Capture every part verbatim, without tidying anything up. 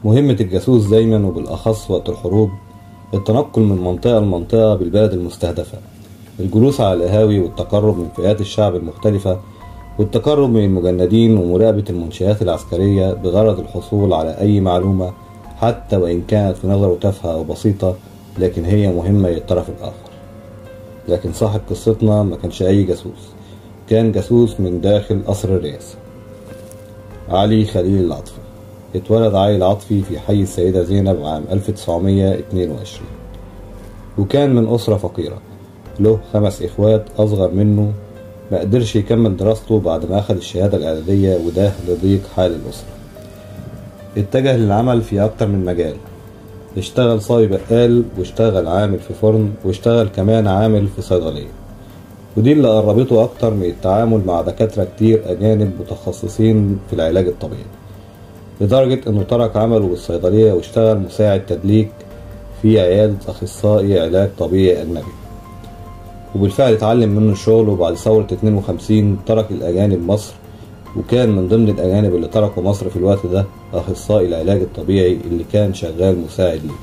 مهمة الجاسوس دايما وبالأخص وقت الحروب التنقل من منطقة لمنطقة بالبلد المستهدفة، الجلوس على القهاوي والتقرب من فئات الشعب المختلفة والتقرب من المجندين ومراقبة المنشآت العسكرية بغرض الحصول على أي معلومة حتى وإن كانت في نظره تافهة أو بسيطة، لكن هي مهمة للطرف الآخر. لكن صاحب قصتنا ما كانش أي جاسوس، كان جاسوس من داخل قصر الرئاسة. علي خليل العطفي اتولد علي العطفي في حي السيدة زينب عام ألف وتسعمية واتنين وعشرين، وكان من أسرة فقيرة، له خمس إخوات أصغر منه. ما قدرش يكمل دراسته بعد ما أخذ الشهادة الإعدادية وده لضيق حال الأسرة. اتجه للعمل في أكتر من مجال، اشتغل صبي بقال واشتغل عامل في فرن واشتغل كمان عامل في صيدلية، ودي اللي قربته أكتر من التعامل مع دكاترة كتير أجانب متخصصين في العلاج الطبيعي، لدرجة إنه ترك عمله بالصيدلية واشتغل مساعد تدليك في عيادة أخصائي علاج طبيعي أجنبي. وبالفعل اتعلم منه الشغل، وبعد ثورة اتنين وخمسين ترك الأجانب مصر، وكان من ضمن الأجانب اللي تركوا مصر في الوقت ده أخصائي العلاج الطبيعي اللي كان شغال مساعد ليه.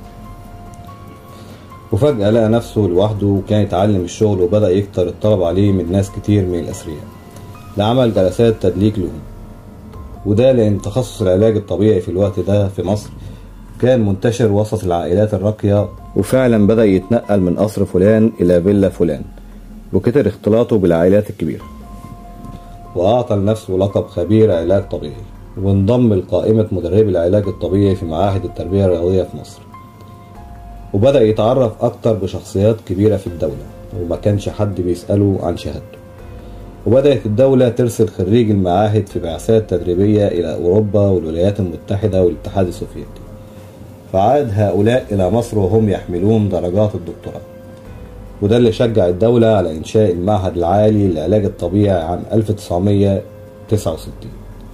وفجأة لقى نفسه لوحده وكان يتعلم الشغل، وبدأ يكتر الطلب عليه من ناس كتير من الأثرياء لعمل جلسات تدليك لهم، وده لأن تخصص العلاج الطبيعي في الوقت ده في مصر كان منتشر وسط العائلات الراقية، وفعلا بدأ يتنقل من قصر فلان إلى فيلا فلان، وكتر اختلاطه بالعائلات الكبيرة، وأعطى لنفسه لقب خبير علاج طبيعي، وانضم لقائمة مدربي العلاج الطبيعي في معاهد التربية الرياضية في مصر. وبدأ يتعرف أكتر بشخصيات كبيرة في الدولة، وما كانش حد بيسأله عن شهادته. وبدأت الدولة ترسل خريج المعاهد في بعثات تدريبية إلى أوروبا والولايات المتحدة والاتحاد السوفيتي، فعاد هؤلاء إلى مصر وهم يحملون درجات الدكتوراه. وده اللي شجع الدولة على إنشاء المعهد العالي للعلاج الطبيعي عام ألف وتسعمية وتسعة وستين.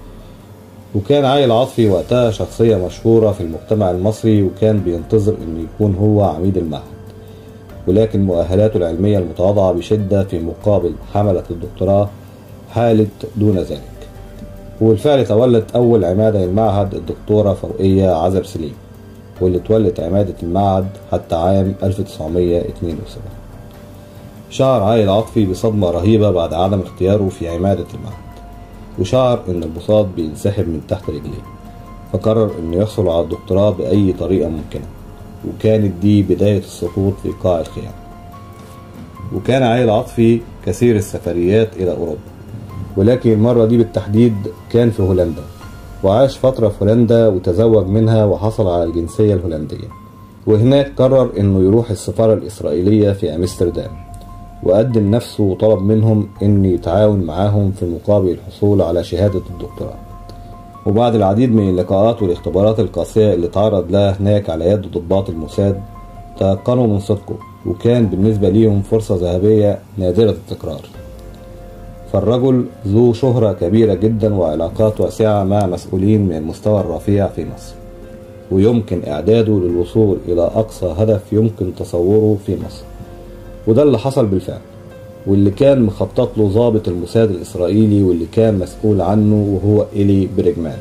وكان علي العطفي وقتها شخصية مشهورة في المجتمع المصري، وكان بينتظر إنه يكون هو عميد المعهد، ولكن مؤهلاته العلمية المتواضعة بشدة في مقابل حملة الدكتوراه حالت دون ذلك. وبالفعل تولت أول عمادة للمعهد الدكتورة فوقية عزب سليم، واللي تولت عمادة المعهد حتى عام ألف وتسعمية واتنين وسبعين. شعر علي العطفي بصدمة رهيبة بعد عدم اختياره في عمادة المعهد، وشعر إن البساط بينسحب من تحت رجليه، فقرر إنه يحصل على الدكتوراه بأي طريقة ممكنة، وكانت دي بداية السقوط في قاع الخيام. وكان علي العطفي كثير السفريات إلى أوروبا، ولكن المرة دي بالتحديد كان في هولندا، وعاش فترة في هولندا وتزوج منها وحصل على الجنسية الهولندية. وهناك قرر إنه يروح السفارة الإسرائيلية في أمستردام، وقدم نفسه وطلب منهم إن يتعاون معاهم في مقابل الحصول على شهادة الدكتوراه. وبعد العديد من اللقاءات والاختبارات القاسية اللي تعرض لها هناك على يد ضباط الموساد، تيقنوا من صدقه، وكان بالنسبة ليهم فرصة ذهبية نادرة التكرار. فالرجل ذو شهرة كبيرة جدا وعلاقات واسعة مع مسؤولين من المستوى الرفيع في مصر، ويمكن إعداده للوصول إلى أقصى هدف يمكن تصوره في مصر. وده اللي حصل بالفعل، واللي كان مخطط له ضابط الموساد الإسرائيلي واللي كان مسؤول عنه وهو إيلي بريجمان.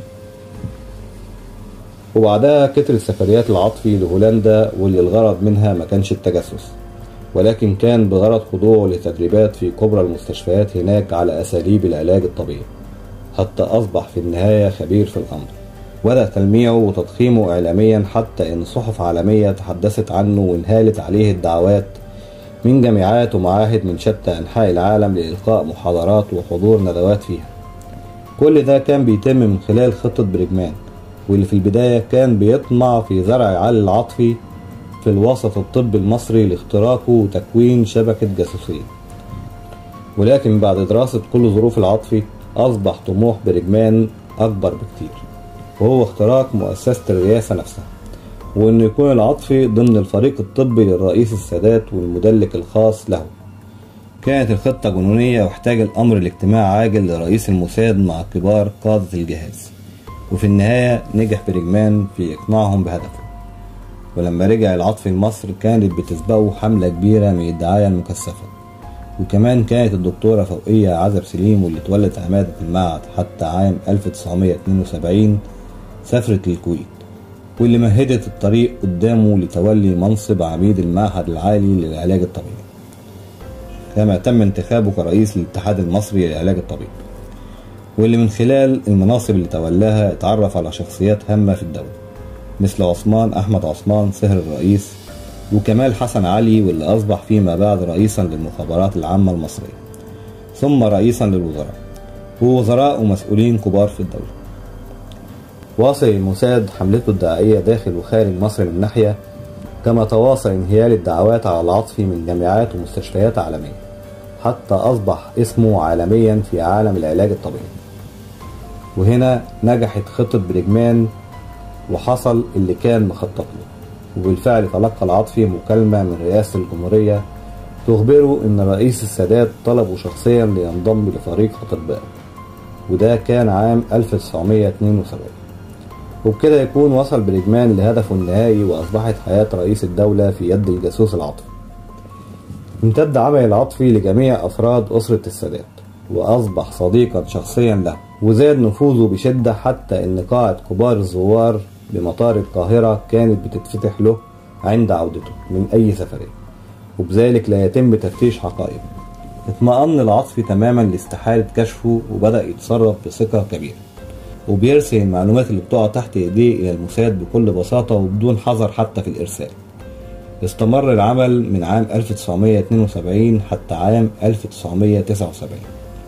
وبعدها كترت سفريات العطفي لهولندا، واللي الغرض منها ما كانش التجسس، ولكن كان بغرض خضوعه لتدريبات في كبرى المستشفيات هناك على أساليب العلاج الطبيعي، حتى أصبح في النهاية خبير في الأمر. بدأ تلميعه وتضخيمه إعلاميا حتى إن صحف عالمية تحدثت عنه وانهالت عليه الدعوات من جامعات ومعاهد من شتى أنحاء العالم لإلقاء محاضرات وحضور ندوات فيها. كل ده كان بيتم من خلال خطة بريجمان، واللي في البداية كان بيطمع في زرع علي العطفي في الوسط الطبي المصري لاختراقه وتكوين شبكة جاسوسية. ولكن بعد دراسة كل ظروف العطفي أصبح طموح بريجمان أكبر بكتير، وهو اختراق مؤسسة الرئاسة نفسها، وإنه يكون العطفي ضمن الفريق الطبي للرئيس السادات والمدلك الخاص له. كانت الخطة جنونية، واحتاج الأمر لاجتماع عاجل لرئيس الموساد مع كبار قادة الجهاز، وفي النهاية نجح بريجمان في إقناعهم بهدفه. ولما رجع العطفي لمصر كانت بتسبقه حملة كبيرة من الدعاية المكثفة، وكمان كانت الدكتورة فوقية عزب سليم واللي تولت عمادة المعهد حتى عام ألف وتسعمية واتنين وسبعين سافرت للكويت، واللي مهدت الطريق قدامه لتولي منصب عميد المعهد العالي للعلاج الطبيعي، كما تم انتخابه كرئيس للاتحاد المصري للعلاج الطبيعي، واللي من خلال المناصب اللي تولاها اتعرف على شخصيات هامة في الدولة مثل عثمان أحمد عثمان صهر الرئيس، وكمال حسن علي، واللي أصبح فيما بعد رئيسا للمخابرات العامة المصرية، ثم رئيسا للوزراء ووزراء ومسؤولين كبار في الدولة. واصل الموساد حملته الدعائية داخل وخارج مصر من ناحية، كما تواصل انهيال الدعوات على العاطفي من جامعات ومستشفيات عالمية، حتى أصبح اسمه عالميا في عالم العلاج الطبيعي. وهنا نجحت خطة برجمان وحصل اللي كان مخطط له، وبالفعل تلقى العاطفي مكالمة من رئاسة الجمهورية تخبره إن رئيس السادات طلبه شخصيا لينضم لفريق أطباء، وده كان عام ألف وتسعمية اتنين وسبعين. وبكده يكون وصل برجمان لهدفه النهائي، وأصبحت حياة رئيس الدولة في يد الجاسوس العاطفي. امتد عمل العاطفي لجميع أفراد أسرة السادات، وأصبح صديقا شخصيا له، وزاد نفوذه بشدة حتى إن قاعة كبار الزوار بمطار القاهرة كانت بتتفتح له عند عودته من أي سفرية، وبذلك لا يتم تفتيش حقائبه. اطمأن العاطفي تماما لاستحالة كشفه، وبدأ يتصرف بثقة كبيرة، وبيرسل المعلومات اللي بتقع تحت ايديه الى الموساد بكل بساطة وبدون حذر حتى في الارسال. استمر العمل من عام ألف وتسعمية اتنين وسبعين حتى عام ألف وتسعمية تسعة وسبعين.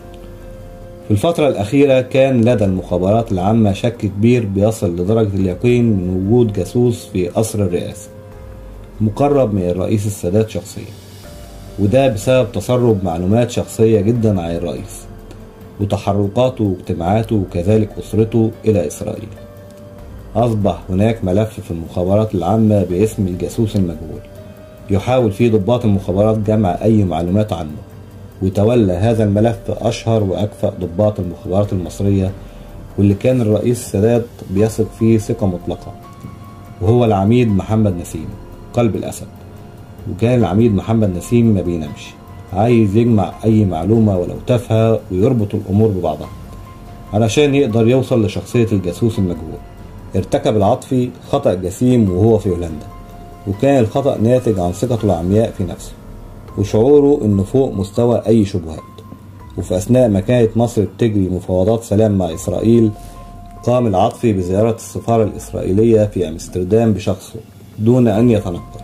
في الفترة الأخيرة كان لدى المخابرات العامة شك كبير بيصل لدرجة اليقين من وجود جاسوس في قصر الرئاسة مقرب من الرئيس السادات شخصيا، وده بسبب تسرب معلومات شخصية جدا عن الرئيس وتحركاته واجتماعاته وكذلك أسرته إلى إسرائيل. أصبح هناك ملف في المخابرات العامة باسم الجاسوس المجهول، يحاول فيه ضباط المخابرات جمع أي معلومات عنه، وتولى هذا الملف أشهر وأكفأ ضباط المخابرات المصرية، واللي كان الرئيس السادات بيثق فيه ثقة مطلقة، وهو العميد محمد نسيم قلب الأسد. وكان العميد محمد نسيم ما بينامش، عايز يجمع أي معلومة ولو تافهة ويربط الأمور ببعضها علشان يقدر يوصل لشخصية الجاسوس المجهول. ارتكب العاطفي خطأ جسيم وهو في هولندا، وكان الخطأ ناتج عن ثقته العمياء في نفسه وشعوره إنه فوق مستوى أي شبهات. وفي أثناء ما كانت مصر بتجري مفاوضات سلام مع إسرائيل، قام العاطفي بزيارة السفارة الإسرائيلية في أمستردام بشخصه دون أن يتنقل،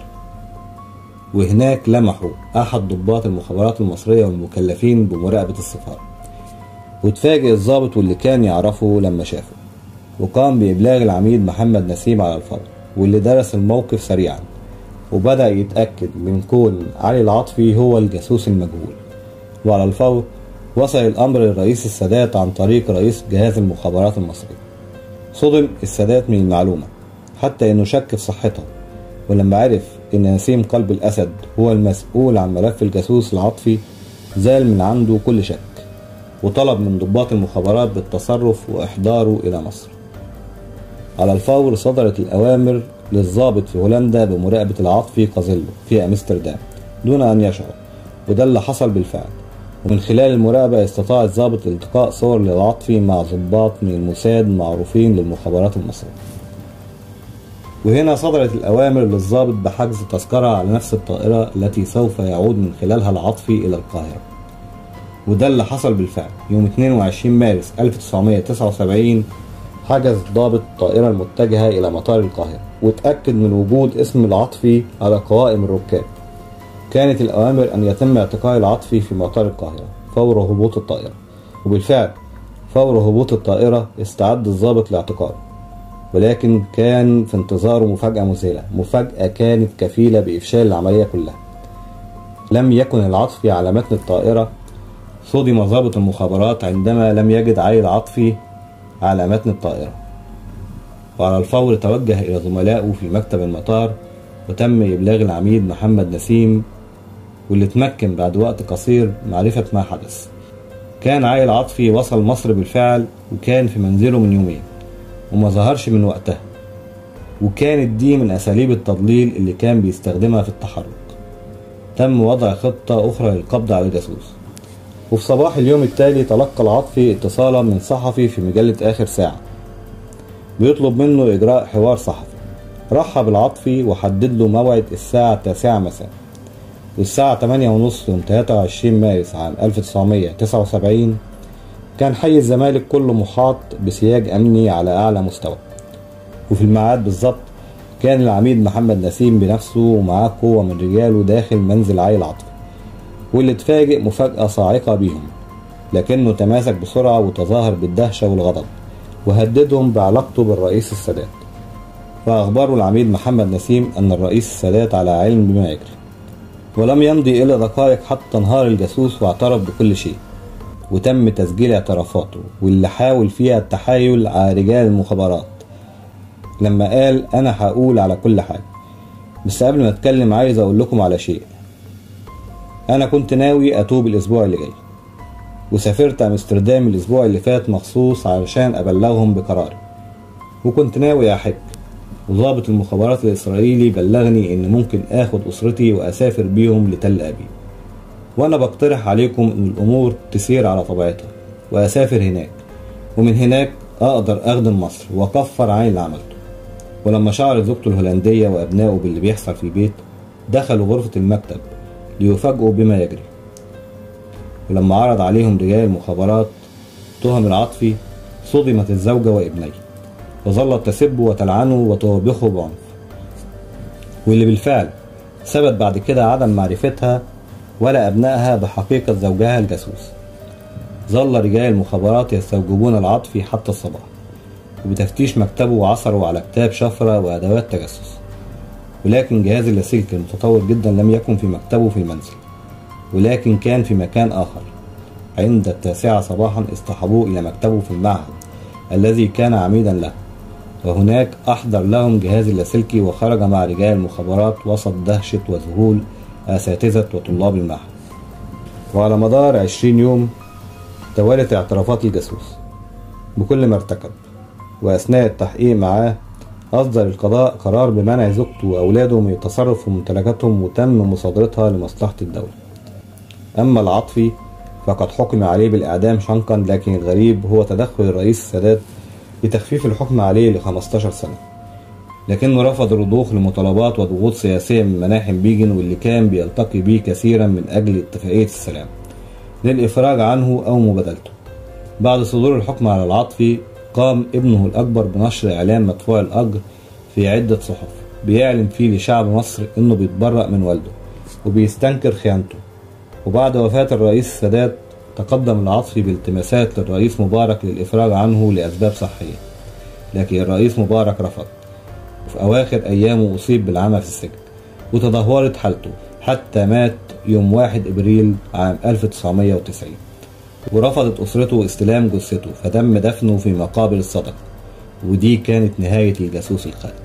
وهناك لمحوا أحد ضباط المخابرات المصرية والمكلفين بمراقبة السفارة، وتفاجئ الضابط واللي كان يعرفه لما شافه، وقام بإبلاغ العميد محمد نسيم على الفور، واللي درس الموقف سريعا وبدأ يتأكد من كون علي العاطفي هو الجاسوس المجهول. وعلى الفور وصل الأمر للرئيس السادات عن طريق رئيس جهاز المخابرات المصري. صدم السادات من المعلومة حتى إنه شك في صحتها، ولما عرف إن نسيم قلب الأسد هو المسؤول عن ملف الجاسوس العاطفي زال من عنده كل شك، وطلب من ضباط المخابرات بالتصرف وإحضاره إلى مصر. على الفور صدرت الأوامر للضابط في هولندا بمراقبة العاطفي قازيلو في أمستردام دون أن يشعر، وده اللي حصل بالفعل. ومن خلال المراقبة استطاع الضابط التقاء صور للعاطفي مع ضباط من الموساد معروفين للمخابرات المصرية. وهنا صدرت الأوامر للضابط بحجز تذكرة على نفس الطائرة التي سوف يعود من خلالها العاطفي إلى القاهرة، وده اللي حصل بالفعل. يوم اتنين وعشرين مارس ألف وتسعمية تسعة وسبعين حجز ضابط الطائرة المتجهة إلى مطار القاهرة، وتأكد من وجود اسم العاطفي على قوائم الركاب. كانت الأوامر أن يتم اعتقال العاطفي في مطار القاهرة فور هبوط الطائرة، وبالفعل فور هبوط الطائرة استعد الضابط لاعتقاله، ولكن كان في انتظاره مفاجأة مذهلة، مفاجأة كانت كفيلة بإفشال العملية كلها. لم يكن العاطفي على متن الطائرة. صدم ضابط المخابرات عندما لم يجد علي العاطفي على متن الطائرة، وعلى الفور توجه إلى زملائه في مكتب المطار وتم إبلاغ العميد محمد نسيم، واللي تمكن بعد وقت قصير معرفة ما حدث. كان علي العاطفي وصل مصر بالفعل، وكان في منزله من يومين وما ظهرش من وقتها، وكانت دي من أساليب التضليل اللي كان بيستخدمها في التحرك. تم وضع خطة أخرى للقبض على الجاسوس. وفي صباح اليوم التالي تلقى العاطفي اتصالا من صحفي في مجلة آخر ساعة بيطلب منه إجراء حوار صحفي، رحب العطفي وحدد له موعد الساعة التاسعة مساء، والساعة تمانية ونص يوم تلاتة وعشرين مارس عام ألف وتسعمية تسعة وسبعين كان حي الزمالك كله محاط بسياج أمني على أعلى مستوى. وفي الميعاد بالظبط كان العميد محمد نسيم بنفسه ومعاه قوة من رجاله داخل منزل علي العطفي، واللي اتفاجئ مفاجأة صاعقة بيهم، لكنه تماسك بسرعة وتظاهر بالدهشة والغضب وهددهم بعلاقته بالرئيس السادات. فأخبروا العميد محمد نسيم أن الرئيس السادات على علم بما يجري. ولم يمضي إلا دقائق حتى انهار الجاسوس واعترف بكل شيء، وتم تسجيل اعترافاته واللي حاول فيها التحايل على رجال المخابرات لما قال أنا هقول على كل حاجة، بس قبل ما أتكلم عايز أقول لكم على شيء. أنا كنت ناوي أتوب الأسبوع اللي جاي، وسافرت أمستردام الأسبوع اللي فات مخصوص علشان أبلغهم بقراري، وكنت ناوي أحج، وضابط المخابرات الإسرائيلي بلغني إن ممكن آخد أسرتي وأسافر بيهم لتل أبيب، وأنا بقترح عليكم إن الأمور تسير على طبيعتها وأسافر هناك، ومن هناك أقدر أخدم مصر وأكفر عن اللي عملته. ولما شعرت زوجته الهولندية وأبنائه باللي بيحصل في البيت دخلوا غرفة المكتب ليفاجئوا بما يجري. ولما عرض عليهم رجال المخابرات تهم العطفي صدمت الزوجة وابنيه، وظلت تسبه وتلعنه وتوبخه بعنف، واللي بالفعل ثبت بعد كده عدم معرفتها ولا أبنائها بحقيقة زوجها الجاسوس. ظل رجال المخابرات يستوجبون العطفي حتى الصباح، وبتفتيش مكتبه عثروا على كتاب شفرة وأدوات تجسس، ولكن جهاز اللاسلكي المتطور جدا لم يكن في مكتبه في المنزل، ولكن كان في مكان آخر. عند التاسعة صباحا اصطحبوه إلى مكتبه في المعهد الذي كان عميدا له، وهناك أحضر لهم جهاز اللاسلكي وخرج مع رجال المخابرات وسط دهشة وذهول أساتذة وطلاب المعهد. وعلى مدار عشرين يوم توالت اعترافات الجاسوس بكل ما ارتكب، وأثناء التحقيق معاه أصدر القضاء قرار بمنع زوجته وأولاده من التصرف في ممتلكاتهم وتم مصادرتها لمصلحة الدولة. أما العطفي فقد حكم عليه بالإعدام شنقا، لكن الغريب هو تدخل الرئيس السادات لتخفيف الحكم عليه لخمستاشر سنة، لكنه رفض الرضوخ لمطالبات وضغوط سياسية من مناحم بيجن واللي كان بيلتقي به كثيرا من أجل اتفاقية السلام للإفراج عنه أو مبادلته. بعد صدور الحكم على العطفي قام ابنه الأكبر بنشر إعلان مدفوع الأجر في عدة صحف بيعلن فيه لشعب مصر إنه بيتبرأ من والده وبيستنكر خيانته. وبعد وفاة الرئيس السادات تقدم العطفي بالتماسات للرئيس مبارك للإفراج عنه لأسباب صحية، لكن الرئيس مبارك رفض، وفي أواخر أيامه أصيب بالعمى في السجن وتدهورت حالته حتى مات يوم واحد إبريل عام ألف وتسعمية وتسعين، ورفضت أسرته استلام جثته فتم دفنه في مقابر الصدقة. ودي كانت نهاية الجاسوس الخائن.